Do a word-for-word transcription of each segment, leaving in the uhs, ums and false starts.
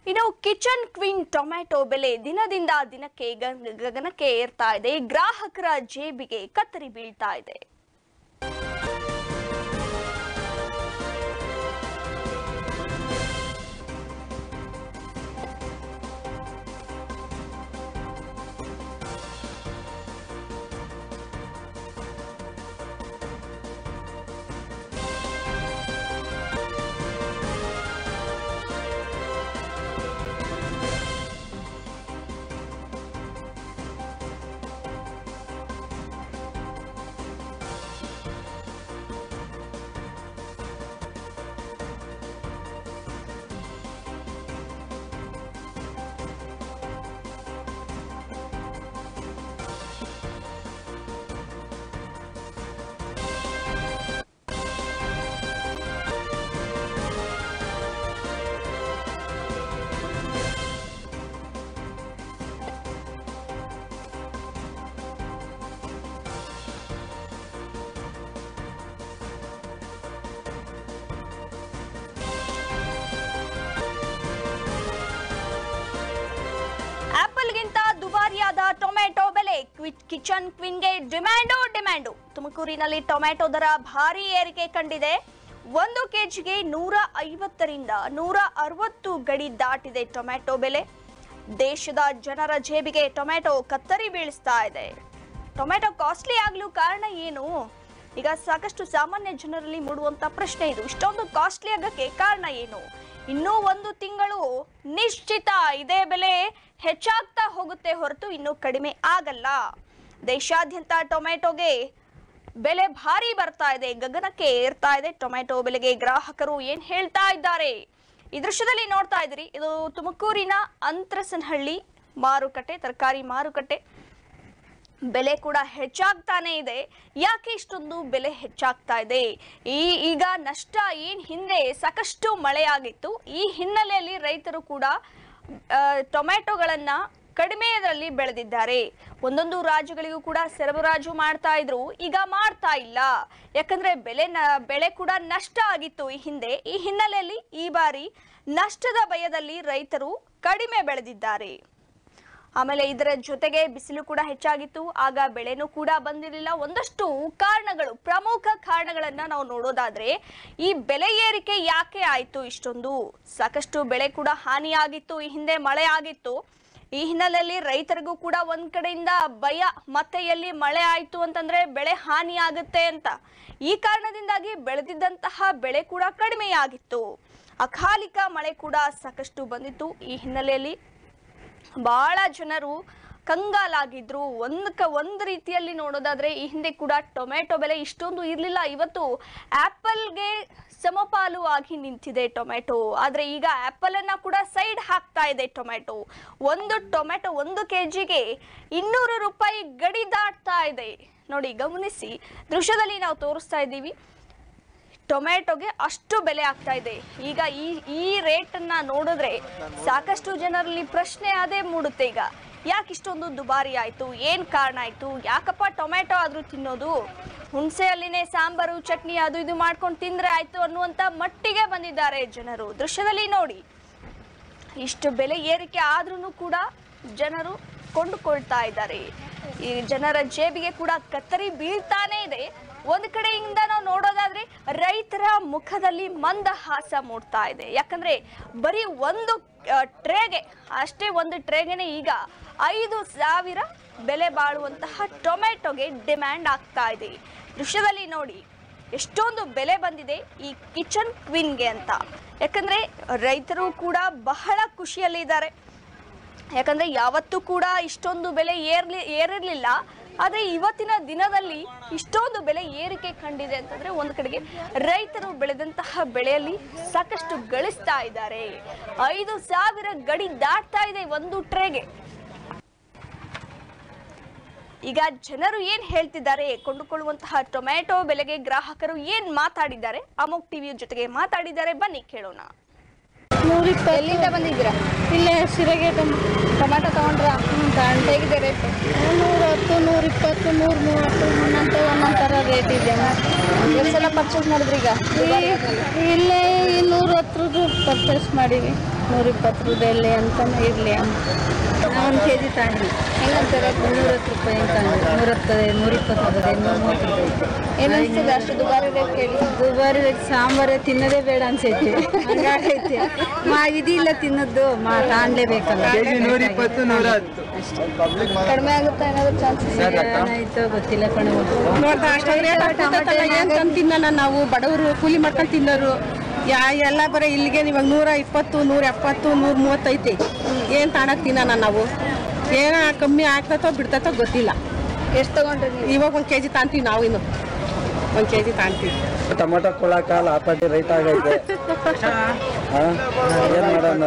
ಇನ್ನು kitchen queen tomato ಬೆಲೆ ದಿನದಿಂದ ದಿನಕ್ಕೆ ಗಗನಕ್ಕೆ ಏರ್ತಾ ಇದೆ. ಗ್ರಾಹಕರ ಜೇಬಿಗೆ ಕತ್ತರಿ ಬೀಳ್ತಾ ಇದೆ. ದುಬಾರಿಯಾದ ಟೊಮೆಟೊ ಬೆಲೆ, ಕಿಚನ್ ಕ್ವೀನ್ಗೆ ಡಿಮ್ಯಾಂಡು ಡಿಮ್ಯಾಂಡು ತುಮಕೂರಿನಲ್ಲಿ ಟೊಮೆಟೊ ದರ ಭಾರಿ ಏರಿಕೆ ಕಂಡಿದೆ. ಒಂದು ಕೆಜಿಗೆ ನೂರ ಐವತ್ತರಿಂದ ನೂರ ಅರವತ್ತು ಗಡಿ ದಾಟಿದೆ ಟೊಮೆಟೊ ಬೆಲೆ. ದೇಶದ ಜನರ ಜೇಬಿಗೆ ಟೊಮೆಟೊ ಕತ್ತರಿ ಬೀಳಿಸ್ತಾ ಇದೆ. ಟೊಮೆಟೊ ಕಾಸ್ಟ್ಲಿ ಆಗಲು ಕಾರಣ ಏನು? ಈಗ ಸಾಕಷ್ಟು ಸಾಮಾನ್ಯ ಜನರಲ್ಲಿ ಮೂಡುವಂತ ಪ್ರಶ್ನೆ ಇದು. ಇಷ್ಟೊಂದು ಕಾಸ್ಟ್ಲಿ ಆಗಕ್ಕೆ ಕಾರಣ ಏನು? ಇನ್ನೂ ಒಂದು ತಿಂಗಳು ನಿಶ್ಚಿತ ಇದೇ ಬೆಲೆ ಹೆಚ್ಚಾಗ್ತಾ ಹೋಗುತ್ತೆ ಹೊರತು ಇನ್ನು ಕಡಿಮೆ ಆಗಲ್ಲ. ದೇಶಾದ್ಯಂತ ಟೊಮೆಟೊಗೆ ಬೆಲೆ ಭಾರಿ ಬರ್ತಾ ಇದೆ, ಗಗನಕ್ಕೆ ಏರ್ತಾ ಇದೆ. ಟೊಮೆಟೊ ಬೆಲೆಗೆ ಗ್ರಾಹಕರು ಏನ್ ಹೇಳ್ತಾ ಇದ್ದಾರೆ ಈ ದೃಶ್ಯದಲ್ಲಿ ನೋಡ್ತಾ ಇದ್ರಿ. ಇದು ತುಮಕೂರಿನ ಅಂತರಸನಹಳ್ಳಿ ಮಾರುಕಟ್ಟೆ, ತರಕಾರಿ ಮಾರುಕಟ್ಟೆ. ಬೆಲೆ ಕೂಡ ಹೆಚ್ಚಾಗ್ತಾನೆ ಇದೆ. ಯಾಕೆ ಇಷ್ಟೊಂದು ಬೆಲೆ ಹೆಚ್ಚಾಗ್ತಾ ಇದೆ? ಈ ಈಗ ನಷ್ಟ ಏನ್ ಹಿಂದೆ ಸಾಕಷ್ಟು ಮಳೆಯಾಗಿತ್ತು. ಈ ಹಿನ್ನೆಲೆಯಲ್ಲಿ ರೈತರು ಕೂಡ ಟೊಮೆಟೊಗಳನ್ನ ಕಡಿಮೆಯಲ್ಲಿ ಬೆಳೆದಿದ್ದಾರೆ. ಒಂದೊಂದು ರಾಜ್ಯಗಳಿಗೂ ಕೂಡ ಸರಬರಾಜು ಮಾಡ್ತಾ ಇದ್ರು, ಈಗ ಮಾಡ್ತಾ ಇಲ್ಲ. ಯಾಕಂದ್ರೆ ಬೆಲೆ ಬೆಳೆ ಕೂಡ ನಷ್ಟ ಆಗಿತ್ತು ಈ ಹಿಂದೆ. ಈ ಹಿನ್ನೆಲೆಯಲ್ಲಿ ಈ ಬಾರಿ ನಷ್ಟದ ಭಯದಲ್ಲಿ ರೈತರು ಕಡಿಮೆ ಬೆಳೆದಿದ್ದಾರೆ. ಆಮೇಲೆ ಇದರ ಜೊತೆಗೆ ಬಿಸಿಲು ಕೂಡ ಹೆಚ್ಚಾಗಿತ್ತು, ಆಗ ಬೆಳೆನೂ ಕೂಡ ಬಂದಿರಲಿಲ್ಲ. ಒಂದಷ್ಟು ಕಾರಣಗಳು, ಪ್ರಮುಖ ಕಾರಣಗಳನ್ನ ನಾವು ನೋಡೋದಾದ್ರೆ, ಈ ಬೆಲೆ ಏರಿಕೆ ಯಾಕೆ ಆಯ್ತು ಇಷ್ಟೊಂದು? ಸಾಕಷ್ಟು ಬೆಳೆ ಕೂಡ ಹಾನಿಯಾಗಿತ್ತು, ಈ ಹಿಂದೆ ಮಳೆ ಆಗಿತ್ತು. ಈ ಹಿನ್ನೆಲೆಯಲ್ಲಿ ರೈತರಿಗೂ ಕೂಡ ಒಂದ್ ಕಡೆಯಿಂದ ಭಯ, ಮತ್ತೆ ಎಲ್ಲಿ ಮಳೆ ಆಯ್ತು ಅಂತಂದ್ರೆ ಬೆಳೆ ಹಾನಿ ಆಗುತ್ತೆ ಅಂತ. ಈ ಕಾರಣದಿಂದಾಗಿ ಬೆಳೆದಿದ್ದಂತಹ ಬೆಳೆ ಕೂಡ ಕಡಿಮೆಯಾಗಿತ್ತು. ಅಕಾಲಿಕ ಮಳೆ ಕೂಡ ಸಾಕಷ್ಟು ಬಂದಿತ್ತು. ಈ ಹಿನ್ನೆಲೆಯಲ್ಲಿ ಬಹಳ ಜನರು ಕಂಗಾಲಾಗಿದ್ರು. ಒಂದಕ್ಕ ಒಂದು ರೀತಿಯಲ್ಲಿ ನೋಡೋದಾದ್ರೆ ಈ ಹಿಂದೆ ಕೂಡ ಟೊಮೆಟೊ ಬೆಲೆ ಇಷ್ಟೊಂದು ಇರಲಿಲ್ಲ. ಇವತ್ತು ಆಪಲ್ಗೆ ಸಮಪಾಲು ಆಗಿ ನಿಂತಿದೆ ಟೊಮೆಟೊ. ಆದ್ರೆ ಈಗ ಆಪಲ್ ಅನ್ನ ಕೂಡ ಸೈಡ್ ಹಾಕ್ತಾ ಇದೆ ಟೊಮೆಟೊ. ಒಂದು ಟೊಮೆಟೊ ಒಂದು ಕೆಜಿಗೆ ಇನ್ನೂರು ರೂಪಾಯಿ ಗಡಿ ದಾಟ್ತಾ ಇದೆ. ನೋಡಿ, ಗಮನಿಸಿ, ದೃಶ್ಯದಲ್ಲಿ ನಾವು ತೋರಿಸ್ತಾ ಇದ್ದೀವಿ. ಟೊಮೆಟೊಗೆ ಅಷ್ಟು ಬೆಲೆ ಆಗ್ತಾ ಇದೆ. ಈಗ ಈ ಈ ರೇಟ್ ಅನ್ನ ನೋಡಿದ್ರೆ ಸಾಕಷ್ಟು ಜನರಲ್ಲಿ ಪ್ರಶ್ನೆ ಅದೇ ಮೂಡುತ್ತೆ. ಈಗ ಯಾಕೆ ಇಷ್ಟೊಂದು ದುಬಾರಿ ಆಯ್ತು? ಏನ್ ಕಾರಣ ಆಯ್ತು? ಯಾಕಪ್ಪ ಟೊಮೆಟೊ ಆದ್ರೂ ತಿನ್ನೋದು? ಹುಣಸೆಯಲ್ಲಿನೇ ಸಾಂಬಾರು ಚಟ್ನಿ ಅದು ಇದು ಮಾಡ್ಕೊಂಡು ತಿಂದ್ರೆ ಆಯ್ತು ಅನ್ನುವಂತ ಮಟ್ಟಿಗೆ ಬಂದಿದ್ದಾರೆ ಜನರು. ದೃಶ್ಯದಲ್ಲಿ ನೋಡಿ, ಇಷ್ಟು ಬೆಲೆ ಏರಿಕೆ ಆದ್ರೂ ಕೂಡ ಜನರು ಕೊಂಡುಕೊಳ್ತಾ ಇದ್ದಾರೆ. ಈ ಜನರ ಜೇಬಿಗೆ ಕೂಡ ಕತ್ತರಿ ಬೀಳ್ತಾನೆ ಇದೆ. ಒಂದ್ ಕಡೆಯಿಂದ ನಾವು ನೋಡೋದಾದ್ರೆ ರೈತರ ಮುಖದಲ್ಲಿ ಮಂದಹಾಸ ಮೂಡ್ತಾ ಇದೆ. ಯಾಕಂದ್ರೆ ಬರೀ ಒಂದು ಟ್ರೇಗೆ ಅಷ್ಟೇ, ಒಂದು ಟ್ರೇಗೆನೆ ಈಗ ಐದು ಸಾವಿರ ಬೆಲೆ ಬಾಳುವಂತಹ ಟೊಮೆಟೊಗೆ ಡಿಮ್ಯಾಂಡ್ ಆಗ್ತಾ ಇದೆ. ದೃಶ್ಯದಲ್ಲಿ ನೋಡಿ ಎಷ್ಟೊಂದು ಬೆಲೆ ಬಂದಿದೆ ಈ ಕಿಚನ್ ಕ್ವೀನ್ಗೆ ಅಂತ. ಯಾಕಂದ್ರೆ ರೈತರು ಕೂಡ ಬಹಳ ಖುಷಿಯಲ್ಲಿದ್ದಾರೆ. ಯಾಕಂದ್ರೆ ಯಾವತ್ತೂ ಕೂಡ ಇಷ್ಟೊಂದು ಬೆಲೆ ಏರ್ಲಿ ಏರಿರ್ಲಿಲ್ಲ. ಆದ್ರೆ ಇವತ್ತಿನ ದಿನದಲ್ಲಿ ಇಷ್ಟೊಂದು ಬೆಲೆ ಏರಿಕೆ ಕಂಡಿದೆ ಅಂತಂದ್ರೆ ಒಂದ್ ಕಡೆಗೆ ರೈತರು ಬೆಳೆದಂತಹ ಬೆಳೆಯಲ್ಲಿ ಸಾಕಷ್ಟು ಗಳಿಸ್ತಾ ಇದ್ದಾರೆ. ಐದು ಸಾವಿರ ಗಡಿ ದಾಟ್ತಾ ಇದೆ ಒಂದು ಟ್ರೇಗೆ. ಈಗ ಜನರು ಏನ್ ಹೇಳ್ತಿದ್ದಾರೆ, ಕೊಂಡುಕೊಳ್ಳುವಂತಹ ಟೊಮೆಟೊ ಬೆಲೆಗೆ ಗ್ರಾಹಕರು ಏನ್ ಮಾತಾಡಿದ್ದಾರೆ, ಅಮೋಕ್ ಟಿವಿ ಜೊತೆಗೆ ಮಾತಾಡಿದ್ದಾರೆ, ಬನ್ನಿ ಕೇಳೋಣ. ನೂರಿಪ್ಪ ಎಲ್ಲಿಂದ ಬಂದಿದ್ದೀರಾ? ಇಲ್ಲೇ ಸಿರಗೆ ಟೊಮೆಟೊ ತೊಗೊಂಡ್ರ ಹೇಗಿದೆ ರೇಟ್? ನೂರ ಹತ್ತು, ನೂರ ಇಪ್ಪತ್ತು, ನೂರ ಮೂವತ್ತು, ಒಂದೊಂದು ಒಂದೊಂದು ಥರ ರೇಟ್ ಇದೆ. ಎಷ್ಟೆಲ್ಲ ಪರ್ಚೇಸ್ ಮಾಡಿದ್ರಿ? ಈಗ ಇಲ್ಲೇ ನೂರ ಹತ್ರದ್ದು ಪರ್ಚೇಸ್ ಮಾಡೀವಿ. ನೂರ ಇಪ್ಪತ್ತು ರೂಪಾಯಲ್ಲಿ ಅಂತಾನೆ ಇರಲಿ ಒಂದು ಕೆ ಜಿ ತಗೊಂಡ್ವಿ ಹೆಂಗಂತಾರೆ ನೂರತ್ತು ರೂಪಾಯಿ ಅಂತ ನೂರತ್ತದೆ ನೂರ ಇಪ್ಪತ್ತು ರೂಪಾಯಿ ನೂರ ಮೂವತ್ತು ರೂಪಾಯಿ ಏನು ಅನಿಸ್ತದೆ ಅಷ್ಟು ದುಬಾರಿ ರೇಟ್ ಕೇಳಿ ದುಬಾರಿ ರೇಟ್ ಸಾಂಬಾರೇ ತಿನ್ನೋದೇ ಬೇಡ ಅನ್ಸೈತಿ ಹಂಗಾಗೈತಿ ಮಾ ಇದಿಲ್ಲ ತಿನ್ನೋದು ಮಾ ತಾಂಡ್ಲೇಬೇಕಲ್ಲ ನೂರ ಇಪ್ಪತ್ತು ನೂರ ಹತ್ತು ಕಡಿಮೆ ಆಗುತ್ತಾ ಏನಾದ್ರು ಚಾನ್ಸಸ್ ಏನಾಯ್ತೋ ಗೊತ್ತಿಲ್ಲ ಕಣ ನೋಡ್ತಾ ಅಷ್ಟು ತಿನ್ನೋಣ ನಾವು ಬಡವರು ಕೂಲಿ ಮಾಡ್ಕೊಂಡು ತಿನ್ನೋರು ಯಾ ಎಲ್ಲ ಬರೀ ಇಲ್ಲಿಗೆ ಇವಾಗ ನೂರ ಇಪ್ಪತ್ತು ನೂರ ಎಪ್ಪತ್ತು ನೂರ ಮೂವತ್ತೈತಿ ಏನು ತಾಣಕ್ಕೆ ತಿನ್ನೋಣ ನಾವು ಏನೋ ಕಮ್ಮಿ ಆಗ್ತತೋ ಬಿಡ್ತತೋ ಗೊತ್ತಿಲ್ಲ ಎಷ್ಟು ತಗೊಂಡ್ರಿ ನೀವು ಇವಾಗ ಒಂದು ಕೆ ಜಿ ತಾಂತೀವಿ ನಾವು ಇನ್ನು ಒಂದು ಕೆ ಜಿ ತಾಂತೀವಿ ಟೊಮೊಟೊ ಕೊಳಕಾಲ ಆಪಾಟಿ ರೈಟ್ ಆಗೈತೆ ಏನ್ ಮಾಡೋಣ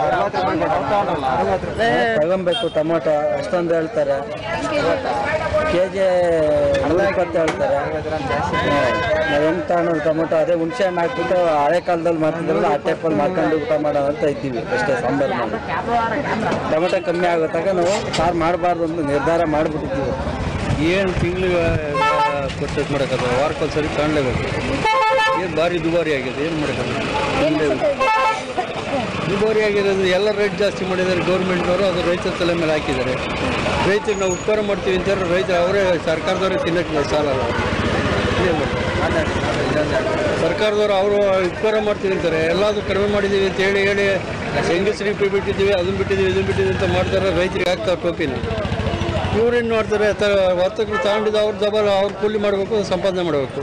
ತಗೊಬೇಕು ಟೊಮೊಟೊ ಅಷ್ಟೊಂದು ಹೇಳ್ತಾರೆ ಕೆ ಜಿ ನೂರ ಇಪ್ಪತ್ತು ಹೇಳ್ತಾರೆ ನಾವು ಹೆಂಗ್ ತಗೊಳೋದು ಟೊಮೊಟೊ ಅದೇ ಹುಣಸೆ ಹಣ್ಣು ಹಾಕ್ಬಿಟ್ಟು ಹಳೆ ಕಾಲದಲ್ಲಿ ಮಾಡ್ತಿದ್ರಲ್ಲ ಆ ಟೈಪಲ್ಲಿ ಮಾಡ್ಕೊಂಡು ಊಟ ಮಾಡೋಣ ಅಂತ ಇದ್ದೀವಿ ಅಷ್ಟೇ ಸಾಂಬಾರು ಮಾಡಿ ಟೊಮೊಟೊ ಕಮ್ಮಿ ಆಗೋತ್ತಾಗ ನಾವು ಸಾರು ಮಾಡಬಾರ್ದು ಅಂತ ನಿರ್ಧಾರ ಮಾಡಿಬಿಟ್ಟಿದ್ದೀವಿ ಏನು ತಿಂಗಳಿಗೆ ಪರ್ಚೇಸ್ ಮಾಡೋಕ್ಕಲ್ಲ ವಾರಕ್ಕೊಂದ್ಸರಿ ಕಾಣಲೇಬೇಕು ಏನು ಭಾರಿ ದುಬಾರಿ ಆಗಿದೆ ಏನು ಮಾಡೋಕ್ಕಲ್ಲ ದುಬಾರಿ ಆಗಿರೋದು ಎಲ್ಲ ರೇಟ್ ಜಾಸ್ತಿ ಮಾಡಿದ್ದಾರೆ ಗೌರ್ಮೆಂಟ್ನವರು ಅದು ರೈತರ ತಲೆ ಮೇಲೆ ಹಾಕಿದ್ದಾರೆ ರೈತರು ನಾವು ಉಪಕಾರ ಮಾಡ್ತೀವಿ ಅಂತಾರೆ ರೈತರು ಅವರೇ ಸರ್ಕಾರದವರೇ ತಿನ್ನಕ್ಕೆ ಸಾಲಲ್ಲ ಏನು ಮಾಡ್ತಾರೆ ಸರ್ಕಾರದವರು ಅವರು ಉಪಕಾರ ಮಾಡ್ತೀವಿ ಅಂತಾರೆ ಎಲ್ಲಾದರೂ ಕಡಿಮೆ ಮಾಡಿದ್ದೀವಿ ಅಂತ ಹೇಳಿ ಹೇಳಿ ಹೆಂಗಸರಿ ಬಿಟ್ಟಿದ್ದೀವಿ ಅದನ್ನು ಬಿಟ್ಟಿದ್ದೀವಿ ಇದನ್ನು ಬಿಟ್ಟಿದ್ದೀವಿ ಅಂತ ಮಾಡ್ತಾರೆ ರೈತರಿಗೆ ಆಗ್ತಾವೆ ಟೋಪಿನ ಇವ್ರೇನು ಮಾಡ್ತಾರೆ ವರ್ತಕರು ತಗೊಂಡಿದ್ದು ಅವ್ರ ಜಬರ್ ಅವ್ರು ಕೂಲಿ ಮಾಡಬೇಕು ಸಂಪಾದನೆ ಮಾಡಬೇಕು.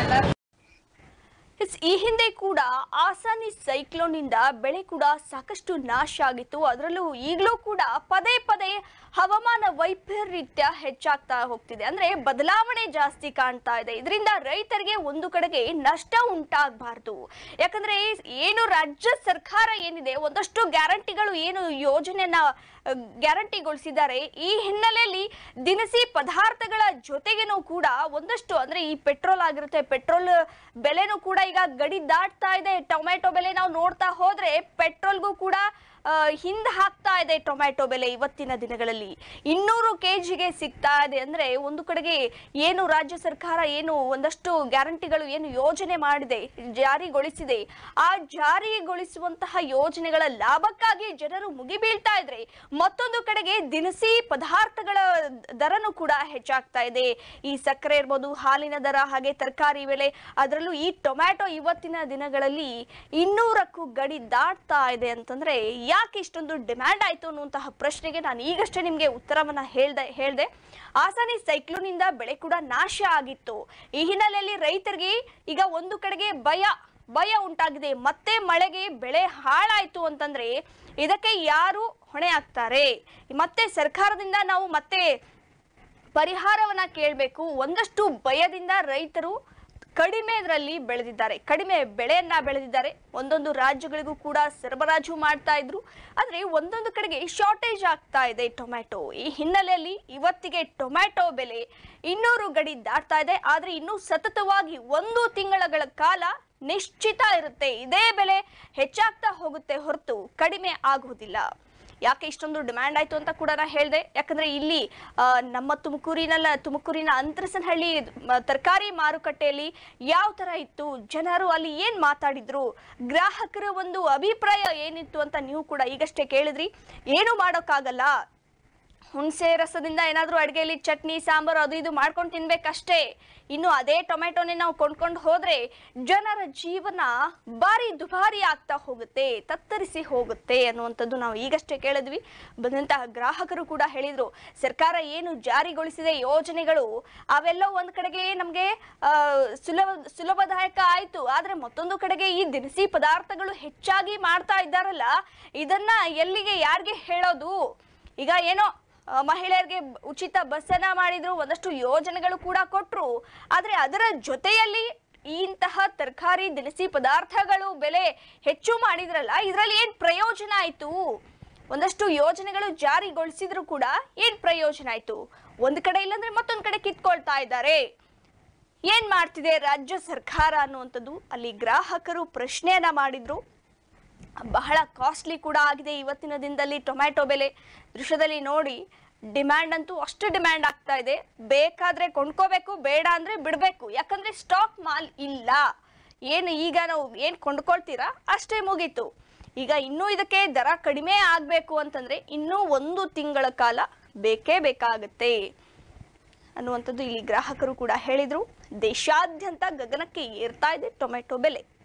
ಈ ಹಿಂದೆ ಕೂಡ ಆಸಾನಿ ಸೈಕ್ಲೋನ್ ಇಂದ ಬೆಳೆ ಕೂಡ ಸಾಕಷ್ಟು ನಾಶ ಆಗಿತ್ತು. ಅದರಲ್ಲೂ ಈಗಲೂ ಕೂಡ ಪದೇ ಪದೇ ಹವಾಮಾನ ವೈಪರೀತ್ಯ ಹೆಚ್ಚಾಗ್ತಾ ಹೋಗ್ತಿದೆ, ಅಂದ್ರೆ ಬದಲಾವಣೆ ಜಾಸ್ತಿ ಕಾಣ್ತಾ ಇದೆ. ಇದರಿಂದ ರೈತರಿಗೆ ಒಂದು ಕಡೆಗೆ ನಷ್ಟ ಉಂಟಾಗಬಾರ್ದು. ಯಾಕಂದ್ರೆ ಏನು ರಾಜ್ಯ ಸರ್ಕಾರ ಏನಿದೆ ಒಂದಷ್ಟು ಗ್ಯಾರಂಟಿಗಳು ಏನು ಯೋಜನೆಯನ್ನ ಗ್ಯಾರಂಟಿಗೊಳಿಸಿದ್ದಾರೆ, ಈ ಹಿನ್ನೆಲೆಯಲ್ಲಿ ದಿನಸಿ ಪದಾರ್ಥಗಳ ಜೊತೆಗೇನೂ ಕೂಡ ಒಂದಷ್ಟು ಅಂದ್ರೆ ಈ ಪೆಟ್ರೋಲ್ ಆಗಿರುತ್ತೆ, ಪೆಟ್ರೋಲ್ ಬೆಲೆನೂ ಕೂಡ ಈಗ ಗಡಿ ದಾಟ್ತಾ ಇದೆ. ಟೊಮೆಟೊ ಬೆಲೆ ನಾವು ನೋಡ್ತಾ ಹೋದ್ರೆ ಪೆಟ್ರೋಲ್ಗೂ ಕೂಡ ಹಿಂದೆ ಹಾಕ್ತಾ ಇದೆ ಟೊಮ್ಯಾಟೊ ಬೆಲೆ. ಇವತ್ತಿನ ದಿನಗಳಲ್ಲಿ ಇನ್ನೂರು ಕೆಜಿಗೆ ಸಿಗ್ತಾ ಇದೆ. ಅಂದ್ರೆ ಒಂದು ಕಡೆಗೆ ಏನು ರಾಜ್ಯ ಸರ್ಕಾರ ಏನು ಒಂದಷ್ಟು ಗ್ಯಾರಂಟಿಗಳು ಏನು ಯೋಜನೆ ಮಾಡಿದೆ, ಜಾರಿಗೊಳಿಸಿದೆ, ಆ ಜಾರಿಗೊಳಿಸುವಂತಹ ಯೋಜನೆಗಳ ಲಾಭಕ್ಕಾಗಿ ಜನರು ಮುಗಿಬೀಳ್ತಾ ಇದ್ರೆ ಮತ್ತೊಂದು ಕಡೆಗೆ ದಿನಸಿ ಪದಾರ್ಥಗಳ ದರನೂ ಕೂಡ ಹೆಚ್ಚಾಗ್ತಾ ಇದೆ. ಈ ಸಕ್ಕರೆ ಇರ್ಬೋದು, ಹಾಲಿನ ದರ, ಹಾಗೆ ತರಕಾರಿ ಬೆಲೆ, ಅದರಲ್ಲೂ ಈ ಟೊಮ್ಯಾಟೊ ಇವತ್ತಿನ ದಿನಗಳಲ್ಲಿ ಇನ್ನೂರಕ್ಕೂ ಗಡಿ ದಾಟ್ತಾ ಇದೆ. ಅಂತಂದ್ರೆ ಯಾಕೆ ಇಷ್ಟೊಂದು ಡಿಮ್ಯಾಂಡ್ ಆಯ್ತು ಅನ್ನುವಂತಹ ಪ್ರಶ್ನೆಗೆ ನಾನು ಈಗಷ್ಟೇ ನಿಮ್ಗೆ ಉತ್ತರವನ್ನ ಹೇಳ್ದೆ ಹೇಳ್ದೆ ಆಸಾನಿ ಸೈಕ್ಲೋನ್ ಇಂದ ಬೆಳೆ ಕೂಡ ನಾಶ ಆಗಿತ್ತು. ಈ ಹಿನ್ನೆಲೆಯಲ್ಲಿ ರೈತರಿಗೆ ಈಗ ಒಂದು ಕಡೆಗೆ ಭಯ ಭಯ ಉಂಟಾಗಿದೆ. ಮತ್ತೆ ಮಳೆಗೆ ಬೆಳೆ ಹಾಳಾಯ್ತು ಅಂತಂದ್ರೆ ಇದಕ್ಕೆ ಯಾರು ಹೊಣೆ ಆಗ್ತಾರೆ? ಮತ್ತೆ ಸರ್ಕಾರದಿಂದ ನಾವು ಮತ್ತೆ ಪರಿಹಾರವನ್ನ ಕೇಳಬೇಕು. ಒಂದಷ್ಟು ಭಯದಿಂದ ರೈತರು ಕಡಿಮೆ ಇದರಲ್ಲಿ ಬೆಳೆದಿದ್ದಾರೆ, ಕಡಿಮೆ ಬೆಳೆಯನ್ನ ಬೆಳೆದಿದ್ದಾರೆ. ಒಂದೊಂದು ರಾಜ್ಯಗಳಿಗೂ ಕೂಡ ಸರಬರಾಜು ಮಾಡ್ತಾ ಇದ್ರು, ಆದ್ರೆ ಒಂದೊಂದು ಕಡೆಗೆ ಶಾರ್ಟೇಜ್ ಆಗ್ತಾ ಇದೆ ಟೊಮ್ಯಾಟೊ. ಈ ಹಿನ್ನೆಲೆಯಲ್ಲಿ ಇವತ್ತಿಗೆ ಟೊಮ್ಯಾಟೊ ಬೆಲೆ ಇನ್ನೂರು ಗಡಿ ದಾಟ್ತಾ ಇದೆ. ಆದ್ರೆ ಇನ್ನು ಸತತವಾಗಿ ಒಂದು ತಿಂಗಳ ಕಾಲ ನಿಶ್ಚಿತ ಇರುತ್ತೆ, ಇದೇ ಬೆಲೆ ಹೆಚ್ಚಾಗ್ತಾ ಹೋಗುತ್ತೆ ಹೊರತು ಕಡಿಮೆ ಆಗುವುದಿಲ್ಲ. ಯಾಕೆ ಇಷ್ಟೊಂದು ಡಿಮ್ಯಾಂಡ್ ಆಯ್ತು ಅಂತ ಕೂಡ ನಾ ಹೇಳಿದೆ. ಯಾಕಂದ್ರೆ ಇಲ್ಲಿ ನಮ್ಮ ತುಮಕೂರಿನಲ್ಲ ತುಮಕೂರಿನ ಅಂತರಸನಹಳ್ಳಿ ತರಕಾರಿ ಮಾರುಕಟ್ಟೆಯಲ್ಲಿ ಯಾವ ತರ ಇತ್ತು, ಜನರು ಅಲ್ಲಿ ಏನ್ ಮಾತಾಡಿದ್ರು, ಗ್ರಾಹಕರ ಒಂದು ಅಭಿಪ್ರಾಯ ಏನಿತ್ತು ಅಂತ ನೀವು ಕೂಡ ಈಗಷ್ಟೇ ಕೇಳಿದ್ರಿ. ಏನು ಮಾಡೋಕ್ಕಾಗಲ್ಲ, ಹುಣಸೆ ರಸದಿಂದ ಏನಾದ್ರೂ ಅಡುಗೆಯಲ್ಲಿ ಚಟ್ನಿ ಸಾಂಬಾರು ಅದು ಇದು ಮಾಡ್ಕೊಂಡು ತಿನ್ಬೇಕಷ್ಟೇ. ಇನ್ನು ಅದೇ ಟೊಮೆಟೊನೇ ನಾವು ಕೊಂಡ್ಕೊಂಡು ಹೋದ್ರೆ ಜನರ ಜೀವನ ಬಾರಿ ದುಬಾರಿ ಆಗ್ತಾ ಹೋಗುತ್ತೆ, ತತ್ತರಿಸಿ ಹೋಗುತ್ತೆ ಅನ್ನುವಂಥದ್ದು ನಾವು ಈಗಷ್ಟೇ ಕೇಳಿದ್ವಿ. ಬಂದಂತಹ ಗ್ರಾಹಕರು ಕೂಡ ಹೇಳಿದ್ರು, ಸರ್ಕಾರ ಏನು ಜಾರಿಗೊಳಿಸಿದೆ ಯೋಜನೆಗಳು ಅವೆಲ್ಲ ಒಂದ್ ಕಡೆಗೆ ನಮ್ಗೆ ಆ ಸುಲಭ ಸುಲಭದಾಯಕ ಆಯ್ತು, ಆದ್ರೆ ಮತ್ತೊಂದು ಕಡೆಗೆ ಈ ದಿನಸಿ ಪದಾರ್ಥಗಳು ಹೆಚ್ಚಾಗಿ ಮಾಡ್ತಾ ಇದ್ದಾರಲ್ಲ, ಇದನ್ನ ಎಲ್ಲಿಗೆ ಯಾರಿಗೆ ಹೇಳೋದು? ಈಗ ಏನೋ ಮಹಿಳೆಯರಿಗೆ ಉಚಿತ ಬಸ್ಸನ್ನ ಮಾಡಿದ್ರು, ಒಂದಷ್ಟು ಯೋಜನೆಗಳು ಕೂಡ ಕೊಟ್ರು, ಆದ್ರೆ ಅದರ ಜೊತೆಯಲ್ಲಿ ಇಂತಹ ತರಕಾರಿ ದಿನಸಿ ಪದಾರ್ಥಗಳು ಬೆಲೆ ಹೆಚ್ಚು ಮಾಡಿದ್ರಲ್ಲ, ಇದರಲ್ಲಿ ಏನ್ ಪ್ರಯೋಜನ ಆಯ್ತು? ಒಂದಷ್ಟು ಯೋಜನೆಗಳು ಜಾರಿಗೊಳಿಸಿದ್ರು ಕೂಡ ಏನ್ ಪ್ರಯೋಜನ ಆಯ್ತು? ಒಂದ್ ಕಡೆ ಇಲ್ಲಂದ್ರೆ ಮತ್ತೊಂದ್ ಕಡೆ ಕಿತ್ಕೊಳ್ತಾ ಇದ್ದಾರೆ. ಏನ್ ಮಾಡ್ತಿದೆ ರಾಜ್ಯ ಸರ್ಕಾರ ಅನ್ನುವಂಥದ್ದು ಅಲ್ಲಿ ಗ್ರಾಹಕರು ಪ್ರಶ್ನೆಯನ್ನ ಮಾಡಿದ್ರು. ಬಹಳ ಕಾಸ್ಟ್ಲಿ ಕೂಡ ಆಗಿದೆ ಇವತ್ತಿನ ದಿನದಲ್ಲಿ ಟೊಮ್ಯಾಟೊ ಬೆಲೆ. ದೃಶ್ಯದಲ್ಲಿ ನೋಡಿ, ಡಿಮ್ಯಾಂಡ್ ಅಂತೂ ಅಷ್ಟು ಡಿಮ್ಯಾಂಡ್ ಆಗ್ತಾ ಇದೆ. ಬೇಕಾದ್ರೆ ಕೊಂಡ್ಕೋಬೇಕು, ಬೇಡ ಅಂದ್ರೆ ಬಿಡ್ಬೇಕು. ಯಾಕಂದ್ರೆ ಸ್ಟಾಕ್ ಮಾಲ್ ಇಲ್ಲ. ಏನು ಈಗ ನಾವು ಏನ್ ಕೊಂಡ್ಕೊಳ್ತೀರಾ ಅಷ್ಟೇ ಮುಗೀತು. ಈಗ ಇನ್ನೂ ಇದಕ್ಕೆ ದರ ಕಡಿಮೆ ಆಗಬೇಕು ಅಂತಂದ್ರೆ ಇನ್ನೂ ಒಂದು ತಿಂಗಳ ಕಾಲ ಬೇಕೇ ಬೇಕಾಗುತ್ತೆ ಅನ್ನುವಂಥದ್ದು ಇಲ್ಲಿ ಗ್ರಾಹಕರು ಕೂಡ ಹೇಳಿದ್ರು. ದೇಶಾದ್ಯಂತ ಗಗನಕ್ಕೆ ಏರ್ತಾ ಇದೆ ಟೊಮೆಟೊ ಬೆಲೆ.